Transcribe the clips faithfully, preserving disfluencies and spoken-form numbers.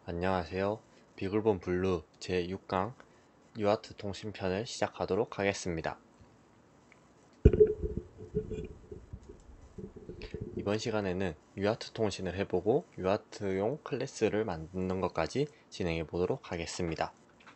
안녕하세요. 비글본 블루 제육 강 유아트 통신편을 시작하도록 하겠습니다. 이번 시간에는 유아트 통신을 해보고 유아트용 클래스를 만드는 것까지 진행해 보도록 하겠습니다.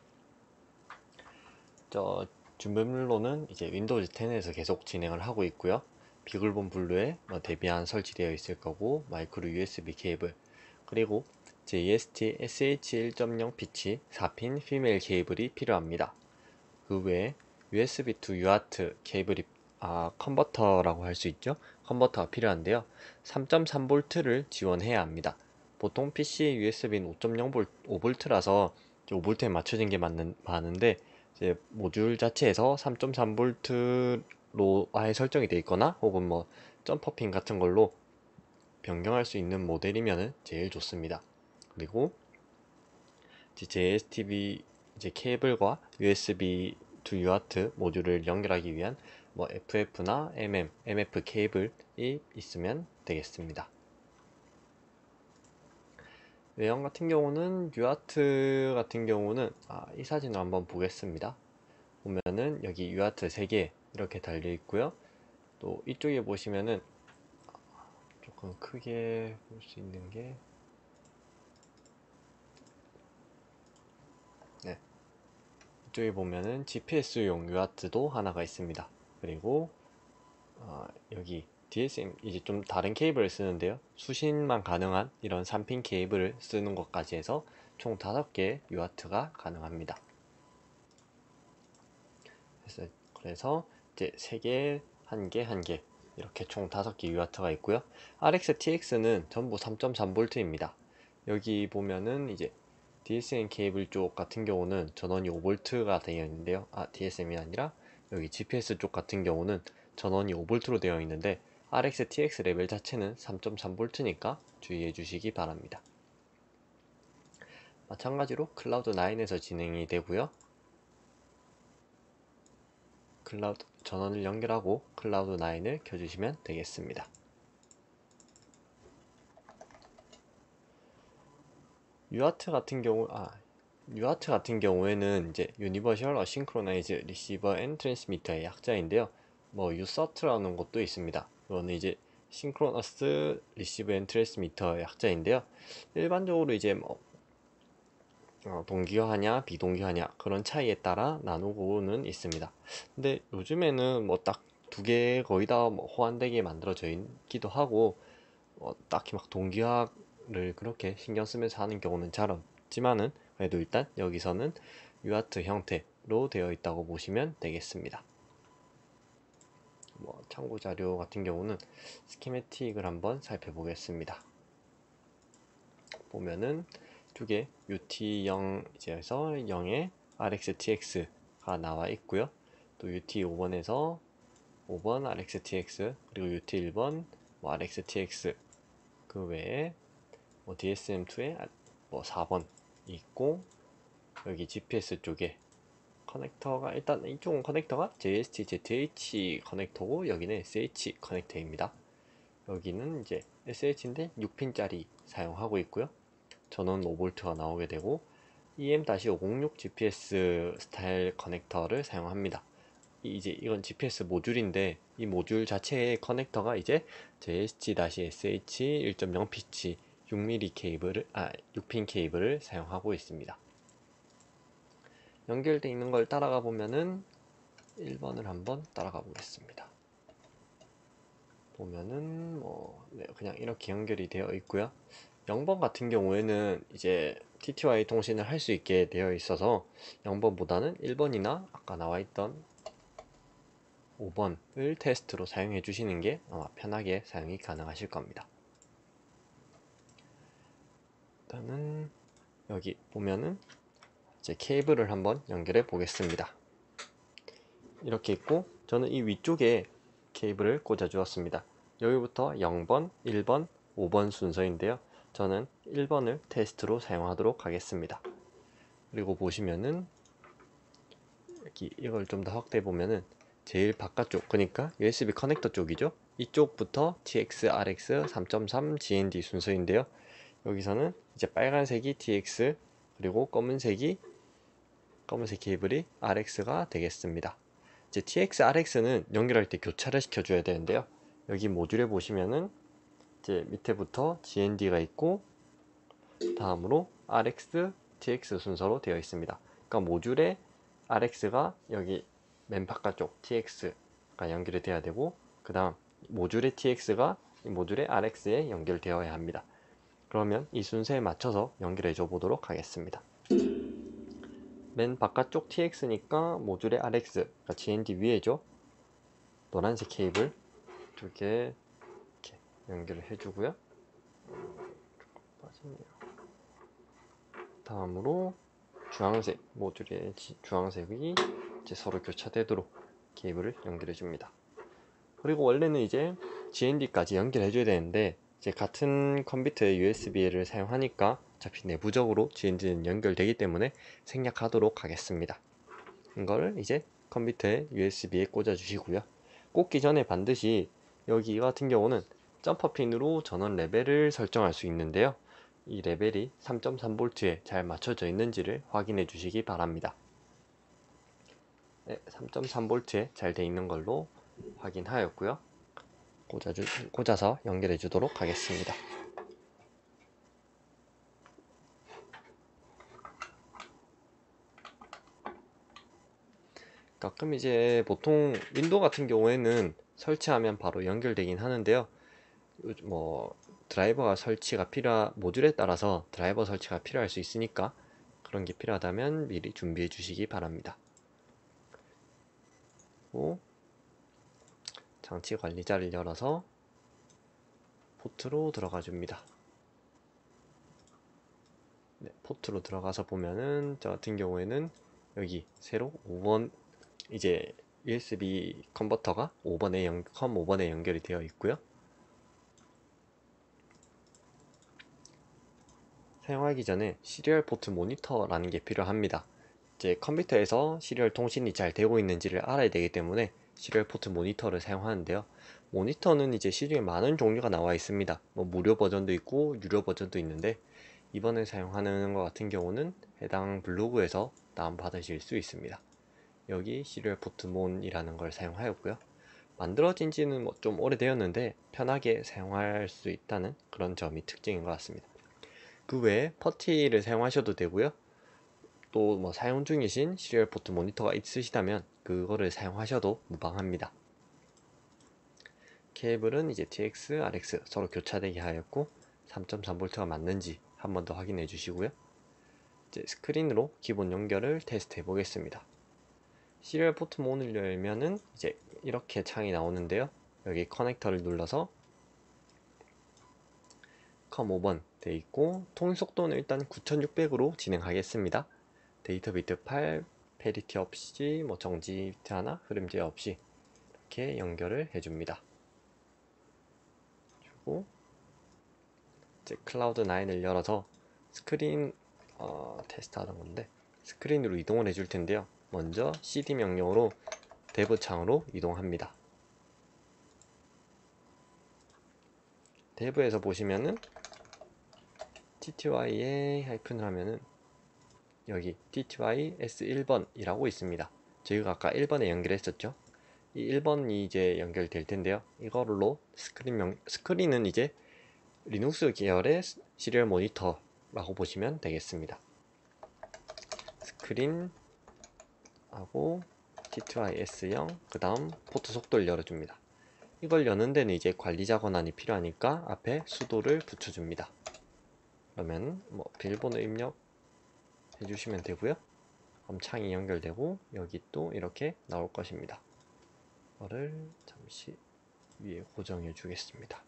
저 준비물로는 이제 윈도우즈 텐에서 계속 진행을 하고 있고요. 비글본 블루에 뭐 대비한 설치되어 있을 거고, 마이크로 유에스비 케이블, 그리고 제이에스티 에스에이치 일 점 영 피치 사 핀 피메일 케이블이 필요합니다. 그 외에 유에스비 투 유아트 케이블이 아, 컨버터라고 할 수 있죠. 컨버터가 필요한데요. 삼 점 삼 볼트를 지원해야 합니다. 보통 피씨 유에스비는 오 점 영 볼트, 오 볼트라서 오 볼트에 맞춰진 게 맞는, 많은데 이제 모듈 자체에서 삼 점 삼 볼트로 아예 설정이 되어 있거나 혹은 뭐 점퍼핀 같은 걸로 변경할 수 있는 모델이면 제일 좋습니다. 그리고 제이에스티비 이제 케이블과 유에스비 투 유아트 모듈을 연결하기 위한 뭐 에프에프나 엠엠, 엠에프 케이블이 있으면 되겠습니다. 외형 같은 경우는 유아트 같은 경우는 아, 이 사진을 한번 보겠습니다. 보면은 여기 유아트 세 개 이렇게 달려 있고요. 또 이쪽에 보시면은 조금 크게 볼 수 있는 게 네, 이쪽에 보면은 지피에스용 유아트도 하나가 있습니다. 그리고 어, 여기 디에스엠 이제 좀 다른 케이블을 쓰는데요. 수신만 가능한 이런 삼 핀 케이블을 쓰는 것까지 해서 총 다섯 개 유아트가 가능합니다. 그래서, 그래서 이제 세 개, 한 개, 한 개 이렇게 총 다섯 개 유아트가 있고요. 알엑스티엑스는 전부 삼 점 삼 볼트입니다. 여기 보면은 이제 디에스엠 케이블 쪽 같은 경우는 전원이 오 볼트가 되어 있는데요. 아, 디에스엠이 아니라 여기 지피에스 쪽 같은 경우는 전원이 오 볼트로 되어 있는데 알엑스티엑스 레벨 자체는 삼 점 삼 볼트니까 주의해 주시기 바랍니다. 마찬가지로 클라우드 나인에서 진행이 되고요. 클라우드 전원을 연결하고 클라우드 나인을 켜주시면 되겠습니다. 유아트 같은 경우 아 유아트 같은 경우에는 이제 유니버셜 어싱크로나이즈 리시버 앤 트랜스미터의 약자인데요. 뭐 유서트라는 것도 있습니다. 이거는 이제 싱크로너스 리시버 앤 트랜스미터 약자인데요. 일반적으로 이제 뭐 어, 동기화냐 비동기화냐 그런 차이에 따라 나누고는 있습니다. 근데 요즘에는 뭐 딱 두 개 거의 다뭐 호환되게 만들어져 있기도 하고 어, 딱히 막 동기화를 그렇게 신경 쓰면서 하는 경우는 잘 없지만은 그래도 일단 여기서는 유아트 형태로 되어 있다고 보시면 되겠습니다. 뭐 참고 자료 같은 경우는 스키매틱을 한번 살펴보겠습니다. 보면은 두개 유티 영에서 영에 알엑스티엑스가 나와 있고요. 또 유티 오 번에서 오 번 알엑스티엑스 그리고 유티 일 번 뭐 알엑스티엑스 그 외에 뭐 디에스엠2에 뭐 사 번 있고 여기 지피에스 쪽에 커넥터가 일단 이쪽은 커넥터가 제이에스티-제이에이치 커넥터고 여기는 에스에이치 커넥터입니다. 여기는 이제 에스에이치인데 육 핀짜리 사용하고 있고요. 전원 오 볼트가 나오게 되고 이엠 오공육 지피에스 스타일 커넥터를 사용합니다. 이제 이건 지피에스 모듈인데 이 모듈 자체의 커넥터가 이제 제이에스티-에스에이치 일 점 영 피치 육 밀리미터 케이블을 아 육 핀 케이블을 사용하고 있습니다. 연결되어 있는 걸 따라가 보면은 일 번을 한번 따라가 보겠습니다. 보면은 뭐 네, 그냥 이렇게 연결이 되어 있고요. 영 번 같은 경우에는 이제 티티와이 통신을 할 수 있게 되어 있어서 영 번보다는 일 번이나 아까 나와 있던 오 번을 테스트로 사용해 주시는 게 아마 편하게 사용이 가능하실 겁니다. 일단은 여기 보면은 이제 케이블을 한번 연결해 보겠습니다. 이렇게 있고 저는 이 위쪽에 케이블을 꽂아 주었습니다. 여기부터 영 번, 일 번, 오 번 순서인데요. 저는 일 번을 테스트로 사용하도록 하겠습니다. 그리고 보시면은 여기 이걸 좀 더 확대해 보면은 제일 바깥쪽 그러니까 유에스비 커넥터 쪽이죠. 이쪽부터 티엑스, 알엑스, 삼 점 삼, 지엔디 순서인데요. 여기서는 이제 빨간색이 티엑스 그리고 검은색이 검은색 케이블이 알엑스가 되겠습니다. 이제 티엑스, 알엑스는 연결할 때 교차를 시켜줘야 되는데요. 여기 모듈에 보시면은 이제 밑에부터 지엔디가 있고 다음으로 알엑스, 티엑스 순서로 되어 있습니다. 그러니까 모듈에 알엑스가 여기 맨 바깥쪽 티엑스가 연결이 돼야 되고 그 다음 모듈의 티엑스가 이 모듈의 알엑스에 연결되어야 합니다. 그러면 이 순서에 맞춰서 연결해 줘 보도록 하겠습니다. 맨 바깥쪽 티엑스니까 모듈의 알엑스, 그러니까 지엔디 위에죠. 노란색 케이블 두 개 이렇게 연결을 해주고요. 다음으로 주황색 모듈의 주황색이 이제 서로 교차되도록 케이블을 연결해 줍니다. 그리고 원래는 이제 지엔디까지 연결해 줘야 되는데 이제 같은 컴퓨터의 유에스비를 사용하니까 어차피 내부적으로 지엔디는 연결되기 때문에 생략하도록 하겠습니다. 이걸 이제 컴퓨터의 유에스비에 꽂아 주시고요. 꽂기 전에 반드시 여기 같은 경우는 점퍼 핀으로 전원 레벨을 설정할 수 있는데요. 이 레벨이 삼 점 삼 볼트에 잘 맞춰져 있는지를 확인해 주시기 바랍니다. 네, 삼 점 삼 볼트에 잘 되어 있는 걸로 확인하였고요. 꽂아주, 꽂아서 연결해 주도록 하겠습니다. 가끔 이제 보통 윈도우 같은 경우에는 설치하면 바로 연결되긴 하는데요. 뭐 드라이버가 설치가 필요한 모듈에 따라서 드라이버 설치가 필요할 수 있으니까 그런 게 필요하다면 미리 준비해 주시기 바랍니다. 그리고 장치 관리자를 열어서 포트로 들어가 줍니다. 네, 포트로 들어가서 보면은 저 같은 경우에는 여기 새로 오 번 이제 유에스비 컨버터가 오 번에 연, 컴 오 번에 연결이 되어 있고요. 사용하기 전에 시리얼 포트 모니터라는 게 필요합니다. 이제 컴퓨터에서 시리얼 통신이 잘 되고 있는지를 알아야 되기 때문에 시리얼 포트 모니터를 사용하는데요. 모니터는 이제 시중에 많은 종류가 나와 있습니다. 뭐 무료 버전도 있고 유료 버전도 있는데 이번에 사용하는 것 같은 경우는 해당 블로그에서 다운받으실 수 있습니다. 여기 시리얼 포트 몬이라는 걸 사용하였고요. 만들어진 지는 뭐 좀 오래되었는데 편하게 사용할 수 있다는 그런 점이 특징인 것 같습니다. 그 외에 퍼티를 사용하셔도 되고요. 또 뭐 사용 중이신 시리얼 포트 모니터가 있으시다면 그거를 사용하셔도 무방합니다. 케이블은 이제 티엑스, 알엑스 서로 교차되게 하였고 삼 점 삼 볼트가 맞는지 한 번 더 확인해 주시고요. 이제 스크린으로 기본 연결을 테스트 해 보겠습니다. 시리얼 포트 몬을 열면은 이제 이렇게 창이 나오는데요. 여기 커넥터를 눌러서 컴 오 번 돼 있고 통일 속도는 일단 구천육백으로 진행하겠습니다. 데이터 비트 팔, 페리티 없이 뭐 정지 비트 하나, 흐름 제어 없이 이렇게 연결을 해줍니다. 그리고 이제 클라우드 나인을 열어서 스크린 어, 테스트 하던 건데 스크린으로 이동을 해줄 텐데요. 먼저 씨디 명령으로 데브 창으로 이동합니다. 데브에서 보시면은 티티와이에 하이픈을 하면은 여기 티티와이 에스 일 번이라고 있습니다. 저희가 아까 일 번에 연결했었죠. 이 일 번이 이제 연결될 텐데요. 이걸로 스크린 명, 스크린은 이제 리눅스 계열의 시리얼 모니터라고 보시면 되겠습니다. 스크린 하고 티티와이 에스 영 그 다음 포트 속도를 열어줍니다. 이걸 여는 데는 이제 관리자 권한이 필요하니까 앞에 수도를 붙여줍니다. 그러면 뭐 비밀번호 입력 해주시면 되고요. 그럼 창이 연결되고 여기 또 이렇게 나올 것입니다. 이거를 잠시 위에 고정해 주겠습니다.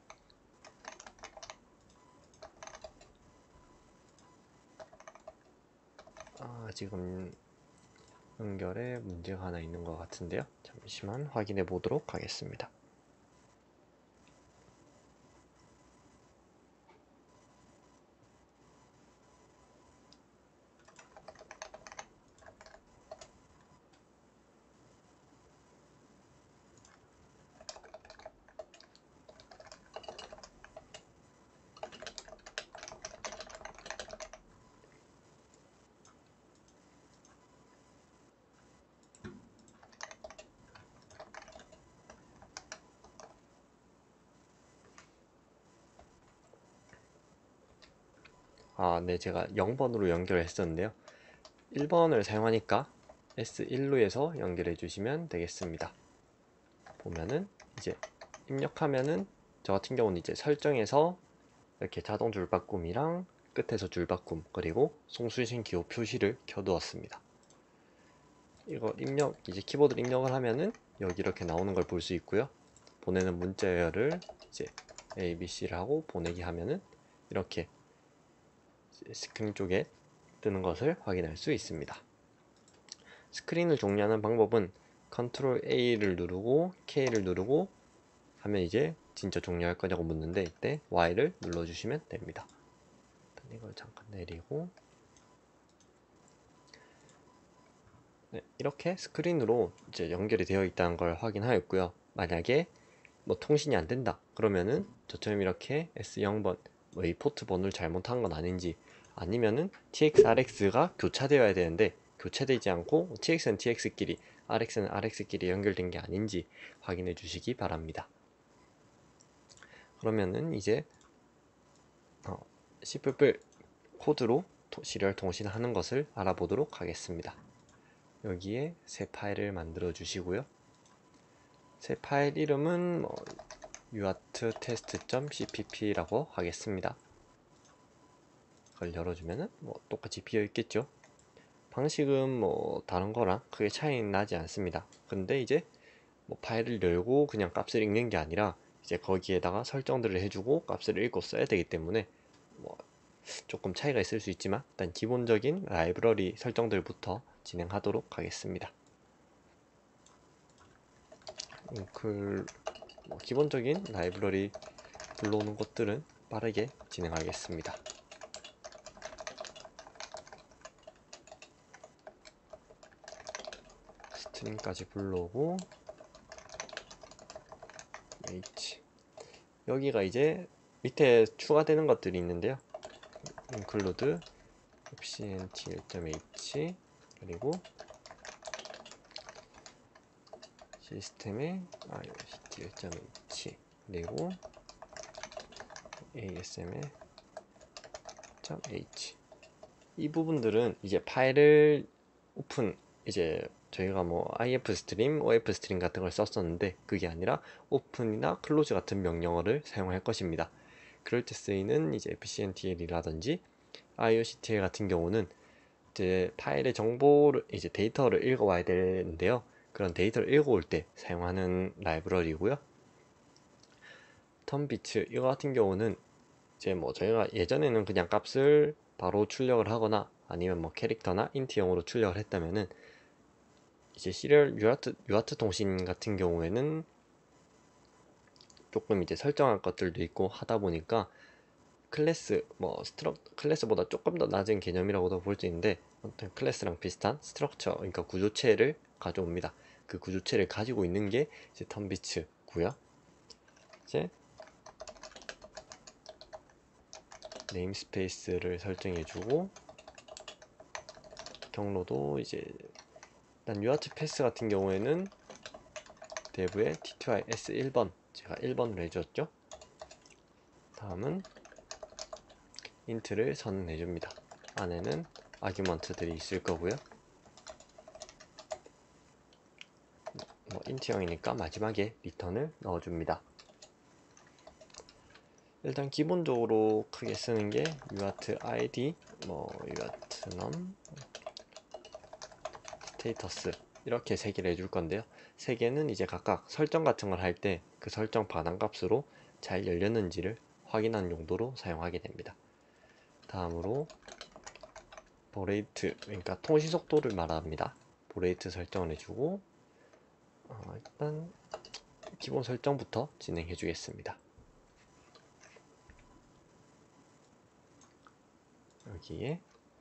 아, 지금 연결에 문제가 하나 있는 것 같은데요. 잠시만 확인해 보도록 하겠습니다. 아, 네, 제가 영 번으로 연결을 했었는데요. 일 번을 사용하니까 에스 일로 해서 연결해 주시면 되겠습니다. 보면은 이제 입력하면은 저 같은 경우는 이제 설정에서 이렇게 자동 줄바꿈이랑 끝에서 줄바꿈 그리고 송수신 기호 표시를 켜두었습니다. 이거 입력 이제 키보드 입력을 하면은 여기 이렇게 나오는 걸 볼 수 있고요. 보내는 문자열을 이제 A, B, C를 하고 보내기 하면은 이렇게 스크린 쪽에 뜨는 것을 확인할 수 있습니다. 스크린을 종료하는 방법은 컨트롤 A를 누르고 K를 누르고 하면 이제 진짜 종료할 거냐고 묻는데 이때 Y를 눌러주시면 됩니다. 일단 이걸 잠깐 내리고 네, 이렇게 스크린으로 이제 연결이 되어 있다는 걸 확인하였고요. 만약에 뭐 통신이 안 된다 그러면은 저처럼 이렇게 에스 영 번 뭐 이 포트 번호를 잘못한 건 아닌지 아니면은 티엑스알엑스가 교차되어야 되는데 교차되지 않고 티엑스는 티엑스끼리 알엑스는 알엑스끼리 연결된 게 아닌지 확인해 주시기 바랍니다. 그러면은 이제 어, 씨 코드로 시리얼 통신하는 것을 알아보도록 하겠습니다. 여기에 새 파일을 만들어 주시고요. 새 파일 이름은 뭐 유아트 테스트.cpp라고 하겠습니다. 그걸 열어주면은 뭐 똑같이 비어 있겠죠. 방식은 뭐 다른 거랑 크게 차이는 나지 않습니다. 근데 이제 뭐 파일을 열고 그냥 값을 읽는 게 아니라 이제 거기에다가 설정들을 해주고 값을 읽고 써야 되기 때문에 뭐 조금 차이가 있을 수 있지만 일단 기본적인 라이브러리 설정들부터 진행하도록 하겠습니다. 그 뭐 기본적인 라이브러리 불러오는 것들은 빠르게 진행하겠습니다. 스트링까지 불러오고 h 여기가 이제 밑에 추가되는 것들이 있는데요. include efficientil.h 그리고 시스템의 iostl.h 그리고 asml.h 이 부분들은 이제 파일을 오픈 이제 저희가 뭐 아이에프 스트림, 오에프 스트림 같은 걸 썼었는데 그게 아니라 오픈이나 클로즈 같은 명령어를 사용할 것입니다. 그럴 때 쓰이는 이제 efficientl이라든지 아이오씨티엘 같은 경우는 이제 파일의 정보를 이제 데이터를 읽어와야 되는데요. 그런 데이터를 읽어올 때 사용하는 라이브러리고요. 턴비츠 이거 같은 경우는 이제 뭐 저희가 예전에는 그냥 값을 바로 출력을 하거나 아니면 뭐 캐릭터나 인트형으로 출력을 했다면은 이제 시리얼 유아트, 유아트 통신 같은 경우에는 조금 이제 설정할 것들도 있고 하다 보니까 클래스 뭐 스트럭 클래스보다 조금 더 낮은 개념이라고도 볼 수 있는데 아무튼 클래스랑 비슷한 스트럭처 그러니까 구조체를 가져옵니다. 그 구조체를 가지고 있는 게 이제 턴비츠고요. 이제 네임스페이스를 설정해주고 경로도 이제 일단 유아트 패스 같은 경우에는 대부에 티티와이 에스 일 번 제가 일 번으로 해줬죠. 다음은 인트를 선언해줍니다. 안에는 아규먼트들이 있을 거고요. 뭐 인트형이니까 마지막에 리턴을 넣어줍니다. 일단 기본적으로 크게 쓰는 게 유아트 아이디, 뭐 유아트 num, 스테이터스 이렇게 세 개를 해줄 건데요. 세 개는 이제 각각 설정 같은 걸 할 때 그 설정 반환값으로 잘 열렸는지를 확인하는 용도로 사용하게 됩니다. 다음으로 보레이트 그러니까 통신 속도를 말합니다. 보레이트 설정을 해주고 어, 일단 기본 설정부터 진행해 주겠습니다. 여기에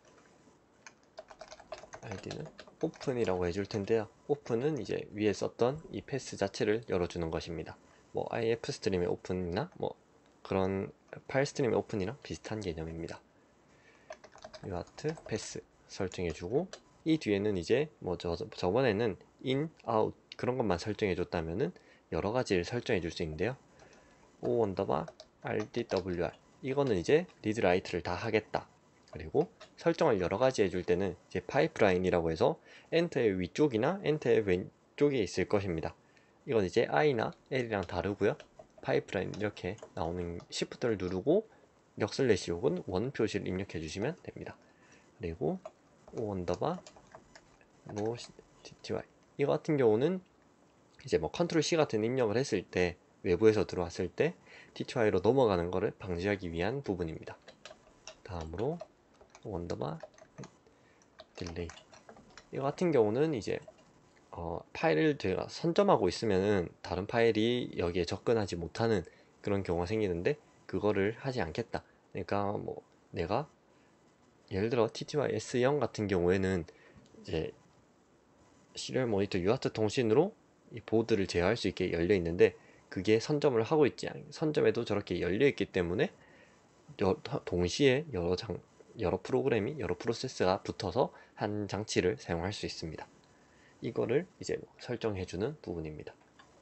아이디는 오픈이라고 해줄 텐데요. 오픈은 이제 위에 썼던 이 패스 자체를 열어주는 것입니다. 뭐 아이에프 스트림의 오픈이나 뭐 그런 파일 스트림의 오픈이랑 비슷한 개념입니다. 유아트 패스 설정해주고 이 뒤에는 이제 뭐 저, 저번에는 in, out 그런 것만 설정해줬다면은 여러 가지를 설정해줄 수 있는데요. o 언더바 rdwr 이거는 이제 리드 라이트를 다 하겠다 그리고 설정을 여러 가지 해줄 때는 이제 파이프라인이라고 해서 엔터의 위쪽이나 엔터의 왼쪽에 있을 것입니다. 이건 이제 I나 L이랑 다르고요. 파이프라인 이렇게 나오는 시프트를 누르고 역슬래시 혹은 원 표시를 입력해 주시면 됩니다. 그리고 오 언더바 로 티티와이 이거 같은 경우는 이제 뭐 컨트롤 C 같은 입력을 했을 때 외부에서 들어왔을 때 티티와이로 넘어가는 것을 방지하기 위한 부분입니다. 다음으로 원더바 딜레이 이거 같은 경우는 이제 어, 파일을 제가 선점하고 있으면은 다른 파일이 여기에 접근하지 못하는 그런 경우가 생기는데 그거를 하지 않겠다. 그러니까 뭐 내가 예를 들어 티티와이 에스 영 같은 경우에는 이제 시리얼 모니터 유아트 통신으로 이 보드를 제어할 수 있게 열려 있는데 그게 선점을 하고 있지 않 선점에도 저렇게 열려 있기 때문에 여, 동시에 여러 장 여러 프로그램이 여러 프로세스가 붙어서 한 장치를 사용할 수 있습니다. 이거를 이제 뭐 설정해주는 부분입니다.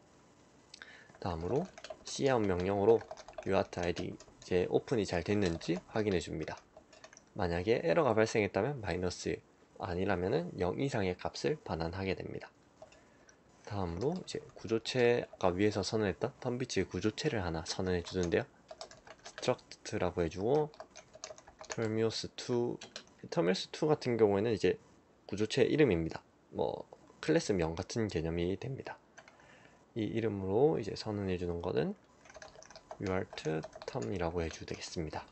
다음으로 씨아웃 명령으로 유아트 아이디 이제 오픈이 잘 됐는지 확인해 줍니다. 만약에 에러가 발생했다면 마이너스 아니라면은 영 이상의 값을 반환하게 됩니다. 다음으로 이제 구조체 아까 위에서 선언했던 턴비치 구조체를 하나 선언해 주는데요. struct라고 해주고 termios 투 termios 투 같은 경우에는 이제 구조체 이름입니다. 뭐 클래스명 같은 개념이 됩니다. 이 이름으로 이제 선언해 주는 거는 유아트 텀이라고 해주 되겠습니다.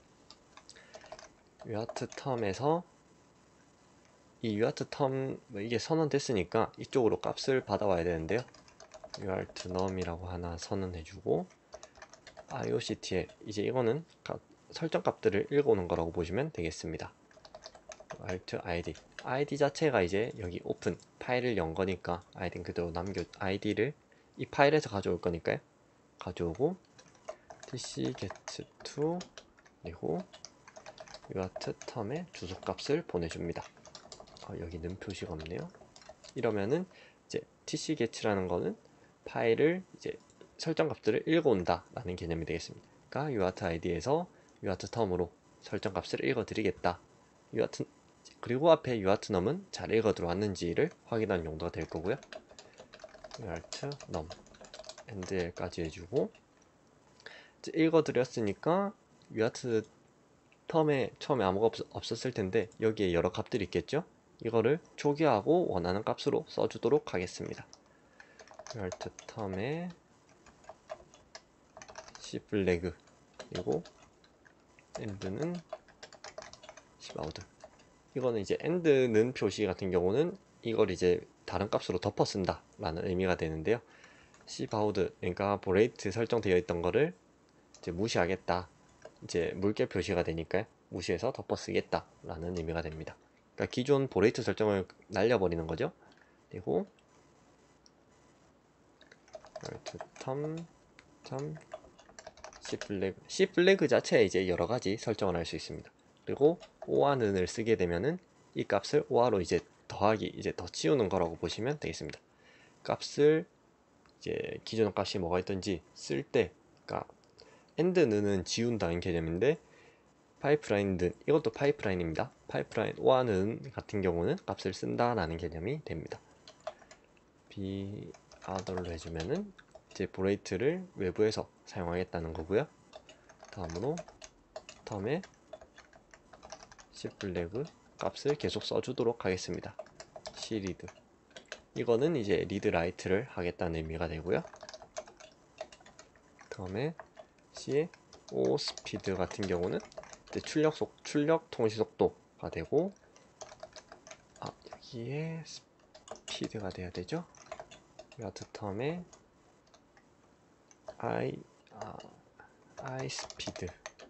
유아트 텀에서 이 유아트 텀 뭐 이게 선언됐으니까 이쪽으로 값을 받아와야 되는데요. 유아트 넘이라고 하나 선언해주고 아이오씨티엘 이제 이거는 값, 설정 값들을 읽어오는 거라고 보시면 되겠습니다. alt id 아이디 자체가 이제 여기 오픈 파일을 연 거니까 아이디는 그대로 남겨 아이디를 이 파일에서 가져올 거니까요. 가져오고 tc get to 그리고 유아트 텀의 주소 값을 보내줍니다. 어, 여기는 표시가 없네요. 이러면은 이제 tcget라는 거는 파일을 이제 설정 값들을 읽어온다 라는 개념이 되겠습니다. 그러니까 유아트 아이디에서 유아트 텀으로 설정 값을 읽어 드리겠다. 유아트 그리고 앞에 유아트 넘은 잘 읽어 들어왔는지를 확인하는 용도가 될 거고요. 유아트 넘 엔드까지 해주고 이제 읽어 드렸으니까 유아트 텀에 처음에 아무가 없, 없었을 텐데 여기에 여러 값들이 있겠죠. 이거를 초기화하고 원하는 값으로 써주도록 하겠습니다. alt 텀에 cflag 그리고 end는 cbound 이거는 이제 end는 표시 같은 경우는 이걸 이제 다른 값으로 덮어 쓴다 라는 의미가 되는데요. cbound 그러니까 보레이트 설정되어 있던 거를 이제 무시하겠다 이제 물결 표시가 되니까요. 무시해서 덮어 쓰겠다 라는 의미가 됩니다. 그러니까 기존 보레이트 설정을 날려버리는 거죠. 그리고 alt 텀 텀 cflag cflag 자체에 이제 여러 가지 설정을 할 수 있습니다. 그리고 오와 는을 쓰게 되면은 이 값을 오와로 이제 더하기 이제 더 치우는 거라고 보시면 되겠습니다. 값을 이제 기존 값이 뭐가 있던지 쓸 때, 그러니까 end 는은 지운다는 개념인데 파이프라인 는 이것도 파이프라인입니다. 파이프라인 오와 는 같은 경우는 값을 쓴다라는 개념이 됩니다. be other로 해주면은 이제 보레이트를 외부에서 사용하겠다는 거고요. 다음으로 텀에 cflag 값을 계속 써주도록 하겠습니다. cread 이거는 이제 read write를 하겠다는 의미가 되고요. 다음에 c의 ospeed 같은 경우는 이제 출력 속 출력 통시 속도가 되고 아 여기에 speed가 돼야 되죠. 유아트 텀에 i 아, i speed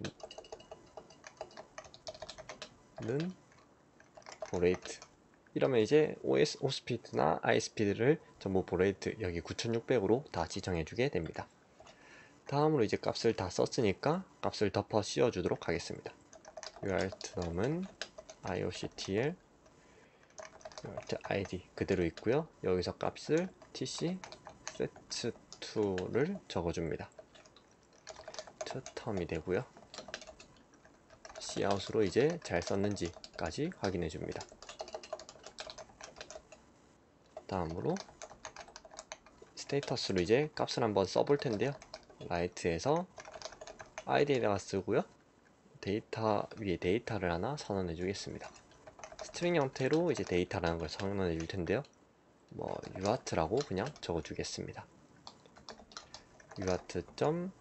는 보레이트 이러면 이제 os 오스피드나 iSpeed를 전부 보레이트 여기 구천육백으로 다 지정해 주게 됩니다. 다음으로 이제 값을 다 썼으니까 값을 덮어 씌워 주도록 하겠습니다. 유아트 넘은 ioctl 유아트 id 그대로 있고요. 여기서 값을 tc set to를 적어줍니다. to 텀이 되고요. cout으로 이제 잘 썼는지까지 확인해 줍니다. 다음으로 스테이터스로 이제 값을 한번 써볼 텐데요. 라이트에서 아이디에다가 쓰고요. 데이터 위에 데이터를 하나 선언해 주겠습니다. 스트링 형태로 이제 데이터라는 걸 선언해 줄 텐데요. 뭐 유아트라고 그냥 적어 주겠습니다. 유아트.cstr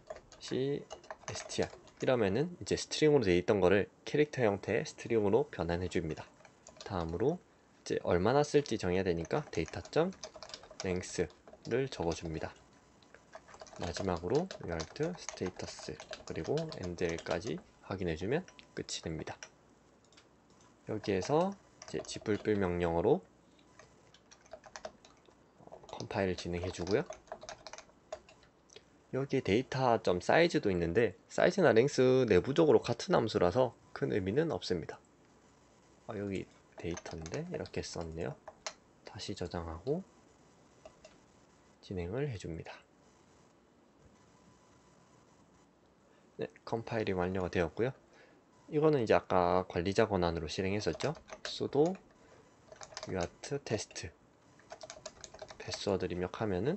이러면은 이제 스트링으로 되어 있던 거를 캐릭터 형태의 스트링으로 변환해 줍니다. 다음으로 이제 얼마나 쓸지 정해야 되니까 data.length를 적어 줍니다. 마지막으로 유아트 스테이터스 그리고 endl까지 확인해 주면 끝이 됩니다. 여기에서 이제 지풀빌 명령어로 컴파일을 진행해 주고요. 여기에 데이터 점 사이즈도 있는데 사이즈나 랭스 내부적으로 같은 함수라서 큰 의미는 없습니다. 아, 여기 데이터인데 이렇게 썼네요. 다시 저장하고 진행을 해줍니다. 네, 컴파일이 완료가 되었고요. 이거는 이제 아까 관리자 권한으로 실행했었죠. sudo 유아트 테스트 패스워드 입력하면은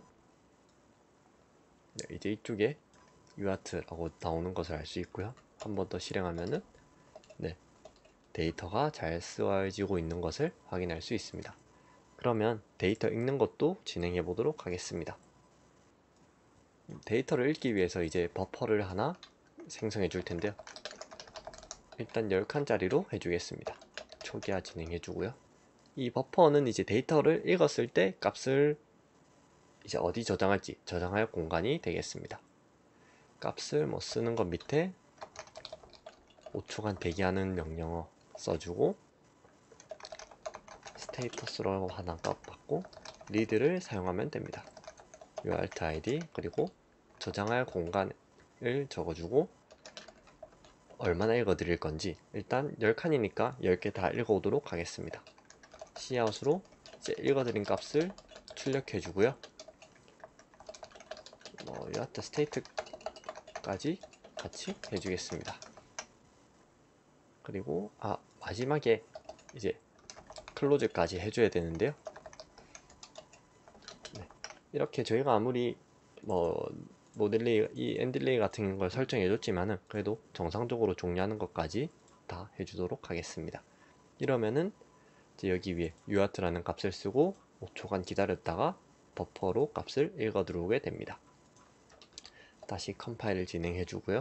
네, 이제 이쪽에 유아트라고 나오는 것을 알 수 있고요. 한 번 더 실행하면은 네, 데이터가 잘 쓰여지고 있는 것을 확인할 수 있습니다. 그러면 데이터 읽는 것도 진행해 보도록 하겠습니다. 데이터를 읽기 위해서 이제 버퍼를 하나 생성해 줄 텐데요. 일단 십 칸짜리로 해주겠습니다. 초기화 진행해 주고요. 이 버퍼는 이제 데이터를 읽었을 때 값을 이제 어디 저장할지 저장할 공간이 되겠습니다. 값을 뭐 쓰는 것 밑에 오 초간 대기하는 명령어 써주고 스테이터스로 하나 값 받고 리드를 사용하면 됩니다. 유알트 아이디 그리고 저장할 공간을 적어주고 얼마나 읽어드릴 건지 일단 십 칸이니까 십 개 다 읽어오도록 하겠습니다. cout으로 이제 읽어드린 값을 출력해 주고요. 뭐 유아트 스테이트까지 같이 해주겠습니다. 그리고 아 마지막에 이제 클로즈까지 해줘야 되는데요. 네, 이렇게 저희가 아무리 뭐 노딜레이, 이 엔딜레이 같은 걸 설정해 줬지만은 그래도 정상적으로 종료하는 것까지 다 해주도록 하겠습니다. 이러면은 이제 여기 위에 유아트라는 값을 쓰고 오 초간 기다렸다가 버퍼로 값을 읽어 들어오게 됩니다. 다시 컴파일을 진행해 주고요.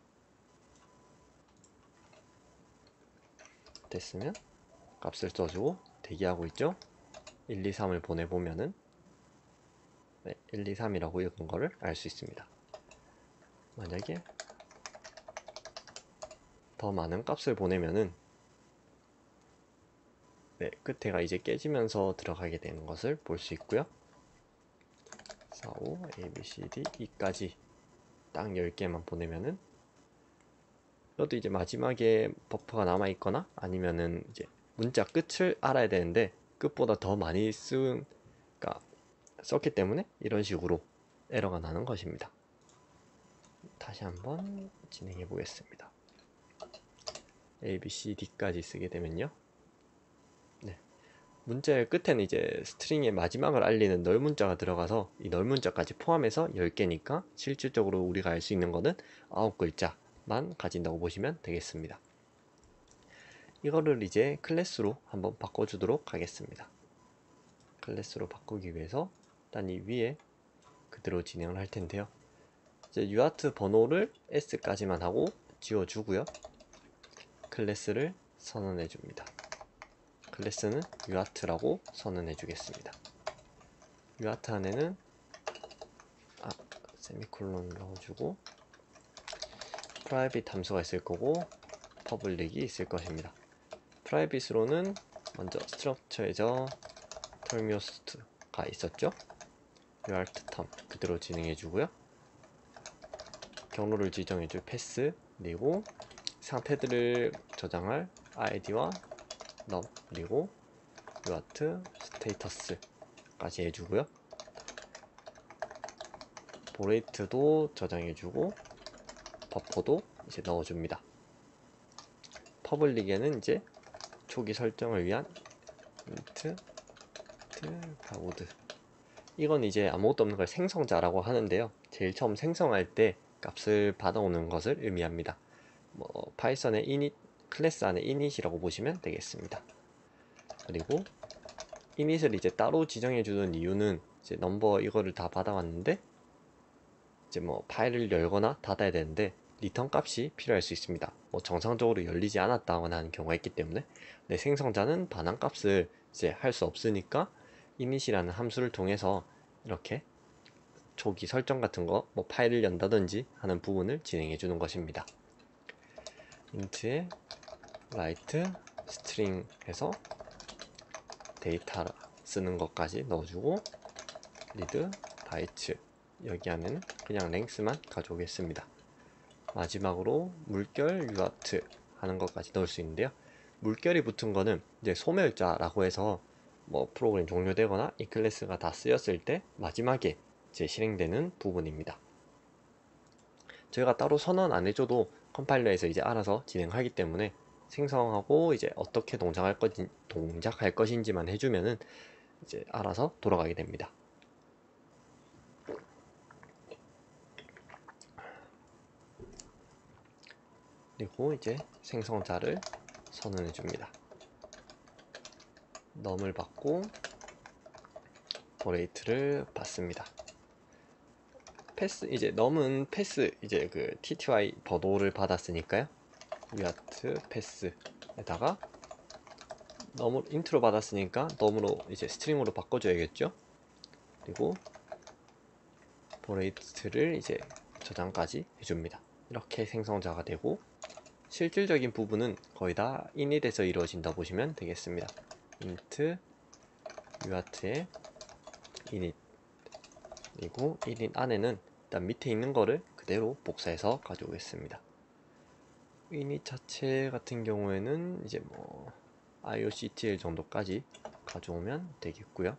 됐으면 값을 써주고 대기하고 있죠. 일, 이, 삼을 보내보면은 네, 일, 이, 삼이라고 읽은 거를 알 수 있습니다. 만약에 더 많은 값을 보내면은 네, 끝에가 이제 깨지면서 들어가게 되는 것을 볼 수 있고요. 사, 오, A, B, C, D, E까지 딱 열 개만 보내면은 이것도 이제 마지막에 버퍼가 남아 있거나 아니면은 이제 문자 끝을 알아야 되는데 끝보다 더 많이 쓴, 그러니까 썼기 때문에 이런 식으로 에러가 나는 것입니다. 다시 한번 진행해 보겠습니다. A, B, C, D까지 쓰게 되면요. 네. 문자의 끝에는 이제 스트링의 마지막을 알리는 널 문자가 들어가서 이 널 문자까지 포함해서 십 개니까 실질적으로 우리가 알 수 있는 거는 아홉 글자만 가진다고 보시면 되겠습니다. 이거를 이제 클래스로 한번 바꿔주도록 하겠습니다. 클래스로 바꾸기 위해서 일단 이 위에 그대로 진행을 할 텐데요. 이제 유아트 번호를 S까지만 하고 지워주고요. 클래스를 선언해 줍니다. 클래스는 유아트라고 선언해 주겠습니다. 유아트 안에는 아, 세미콜론 넣어주고 프라이빗 함수가 있을 거고 퍼블릭이 있을 것입니다. 프라이빗으로는 먼저 스트럭처에서 털미오스트가 있었죠. 유아트 텀 그대로 진행해 주고요. 경로를 지정해 줄 패스 그리고 상태들을 저장할 아이디와 num 그리고 유아트 스테이터스까지 해주고요. 보레이트도 저장해주고 버퍼도 이제 넣어줍니다. 퍼블릭에는 이제 초기 설정을 위한 int 바우드. 이건 이제 아무것도 없는 걸 생성자라고 하는데요. 제일 처음 생성할 때 값을 받아오는 것을 의미합니다. 뭐 파이썬의 init 클래스 안에 init이라고 보시면 되겠습니다. 그리고 init을 이제 따로 지정해 주는 이유는 이제 넘버 이거를 다 받아왔는데 이제 뭐 파일을 열거나 닫아야 되는데 리턴 값이 필요할 수 있습니다. 뭐 정상적으로 열리지 않았다거나 하는 경우가 있기 때문에. 네, 생성자는 반환 값을 이제 할 수 없으니까 init이라는 함수를 통해서 이렇게 초기 설정 같은 거, 뭐 파일을 연다든지 하는 부분을 진행해 주는 것입니다. int에 write string 해서 데이터 쓰는 것까지 넣어주고 read byte, 여기 안에는 그냥 length만 가져오겠습니다. 마지막으로 물결 유아트 하는 것까지 넣을 수 있는데요. 물결이 붙은 거는 이제 소멸자라고 해서 뭐 프로그램 종료되거나 이 클래스가 다 쓰였을 때 마지막에 이제 실행되는 부분입니다. 저희가 따로 선언 안 해줘도 컴파일러에서 이제 알아서 진행하기 때문에 생성하고 이제 어떻게 동작할 것인, 동작할 것인지만 해주면은 이제 알아서 돌아가게 됩니다. 그리고 이제 생성자를 선언해 줍니다. num을 받고 보레이트를 받습니다. 패스, 이제 num은 패스, 이제 그 tty 버도를 받았으니까요. 유아트 패스에다가 num 인트로 받았으니까 num으로 이제 스트링으로 바꿔줘야겠죠. 그리고 보레이트를 이제 저장까지 해줍니다. 이렇게 생성자가 되고 실질적인 부분은 거의 다 init에서 이루어진다 보시면 되겠습니다. int 유아트의 init, 그리고 init 안에는 일단 밑에 있는 거를 그대로 복사해서 가져오겠습니다. init 자체 같은 경우에는 이제 뭐 ioctl 정도까지 가져오면 되겠고요.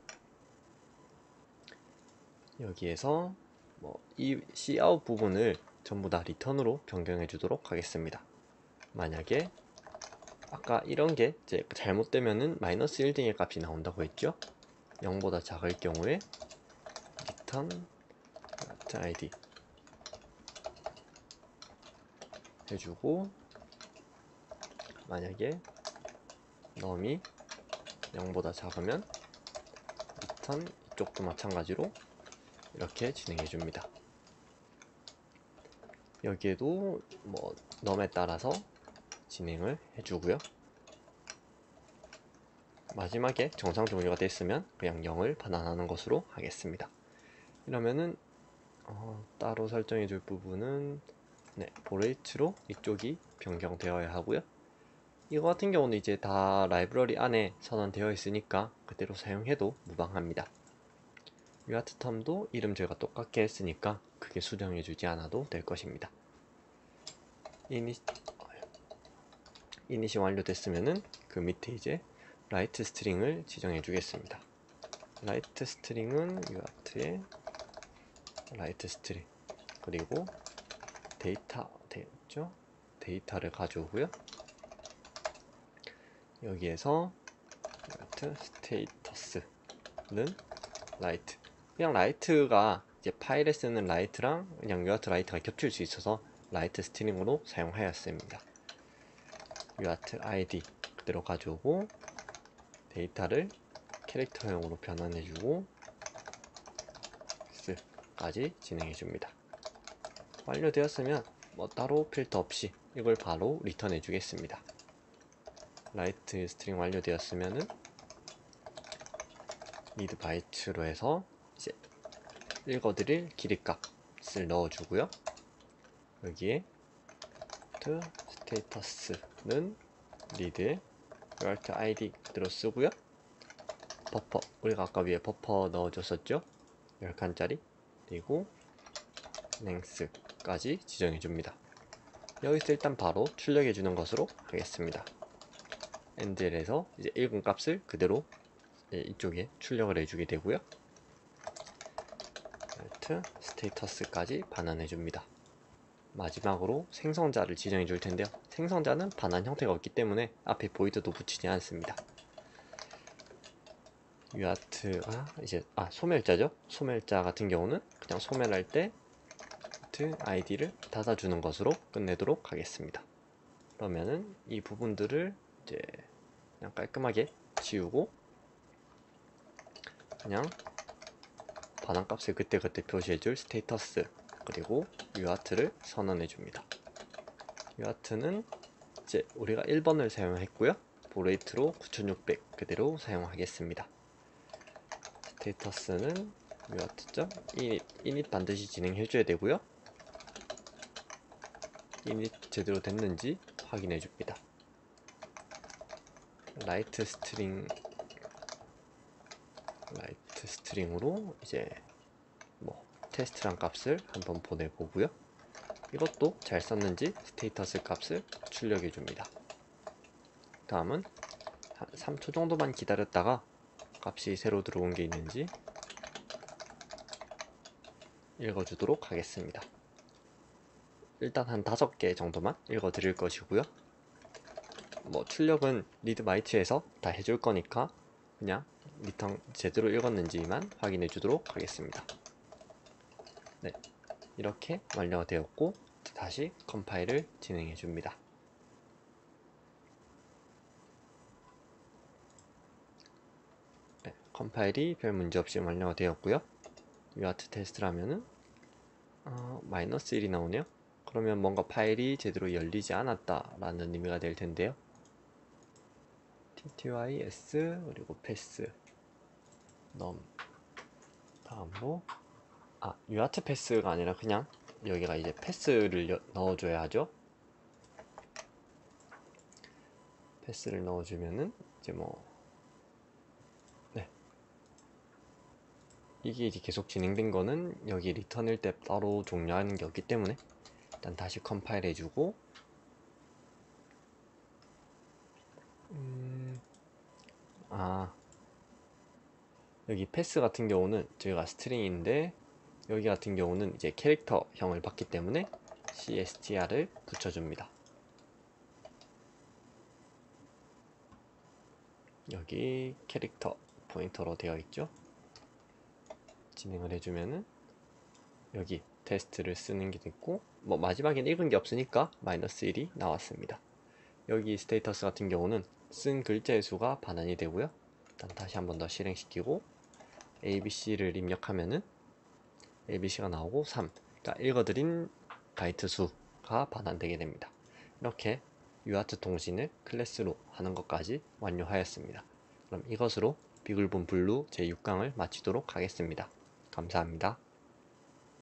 여기에서 뭐 이 cout 부분을 전부 다 리턴으로 변경해 주도록 하겠습니다. 만약에 아까 이런 게 이제 잘못되면은 마이너스 일 등의 값이 나온다고 했죠. 영보다 작을 경우에 return id 해주고, 만약에 num이 영보다 작으면 return 이쪽도 마찬가지로 이렇게 진행해 줍니다. 여기에도 뭐 num에 따라서 진행을 해주고요. 마지막에 정상 종료가 됐으면 그냥 영을 반환하는 것으로 하겠습니다. 이러면은 어, 따로 설정해 줄 부분은 네, 보레이트로 이쪽이 변경되어야 하고요. 이거 같은 경우는 이제 다 라이브러리 안에 선언되어 있으니까 그대로 사용해도 무방합니다. 유아트 텀도 이름 제가 똑같게 했으니까 크게 수정해 주지 않아도 될 것입니다. 이닛, 이닛이 완료됐으면은 그 밑에 이제 write 스트링을 지정해 주겠습니다. write 스트링은 유아트의 write 스트링, 그리고 데이터 되죠? 데이터를 가져오고요. 여기에서 write status는 write, 그냥 write가 이제 파일에 쓰는 write랑 그냥 유아트 write가 겹칠 수 있어서 write 스트링으로 사용하였습니다. 유아트 아이디 그대로 가져오고 데이터를 캐릭터형으로 변환해주고 x까지 진행해줍니다. 완료되었으면 뭐 따로 필터 없이 이걸 바로 리턴해 주겠습니다. write 스트링 완료되었으면은 read byte로 해서 이제 읽어드릴 길이 값을 넣어주고요. 여기에 status는 read의 write id 그대로 쓰고요. 버퍼, 우리가 아까 위에 버퍼 넣어줬었죠? 열 칸짜리. 그리고 length까지 지정해 줍니다. 여기서 일단 바로 출력해 주는 것으로 하겠습니다. 엔젤에서 이제 읽은 값을 그대로 이쪽에 출력을 해주게 되고요. write status까지 반환해 줍니다. 마지막으로 생성자를 지정해 줄 텐데요. 생성자는 반환 형태가 없기 때문에 앞에 보이드도 붙이지 않습니다. 유아트가 이제 아 소멸자죠. 소멸자 같은 경우는 그냥 소멸할 때 아이디를 닫아주는 것으로 끝내도록 하겠습니다. 그러면은 이 부분들을 이제 그냥 깔끔하게 지우고 그냥 반환값을 그때그때 표시해줄 스테이터스 그리고 유아트를 선언해 줍니다. 유아트는 이제 우리가 일 번을 사용했고요. 보레이트로 구천육백 그대로 사용하겠습니다. 스테이터스는 유아트.init init 반드시 진행해 줘야 되고요. init 제대로 됐는지 확인해 줍니다. 라이트 스트링 라이트 스트링으로 이제 뭐 테스트란 값을 한번 보내보고요. 이것도 잘 썼는지 스테이터스 값을 출력해 줍니다. 다음은 한 삼 초 정도만 기다렸다가 값이 새로 들어온 게 있는지 읽어주도록 하겠습니다. 일단 한 다섯 개 정도만 읽어 드릴 것이고요. 뭐 출력은 리드마이트에서 다 해줄 거니까 그냥 리턴 제대로 읽었는지만 확인해 주도록 하겠습니다. 네, 이렇게 완료가 되었고 다시 컴파일을 진행해 줍니다. 네, 컴파일이 별 문제 없이 완료가 되었고요. 유아트 테스트를 하면은 어, 마이너스 일이 나오네요. 그러면 뭔가 파일이 제대로 열리지 않았다 라는 의미가 될 텐데요. ttys 그리고 패스 넘 다음으로 아 유아트 패스가 아니라 그냥 여기가 이제 패스를 여, 넣어줘야 하죠. 패스를 넣어주면은 이제 뭐 네. 이게 이제 계속 진행된 거는 여기 리턴일 때 따로 종료하는 게 없기 때문에 일단 다시 컴파일 해주고 음, 아 여기 패스 같은 경우는 저희가 스트링인데 여기 같은 경우는 이제 캐릭터형을 받기 때문에 씨에스티알을 붙여줍니다. 여기 캐릭터 포인터로 되어 있죠. 진행을 해주면은 여기 테스트를 쓰는 게 됐고 뭐 마지막엔 읽은 게 없으니까 마이너스 일이 나왔습니다. 여기 스테이터스 같은 경우는 쓴 글자의 수가 반환이 되고요. 일단 다시 한 번 더 실행시키고 에이비씨를 입력하면은 에이비씨가 나오고 삼, 그러니까 읽어드린 바이트 수가 반환되게 됩니다. 이렇게 유아트 통신을 클래스로 하는 것까지 완료하였습니다. 그럼 이것으로 비글본 블루 제육 강을 마치도록 하겠습니다. 감사합니다.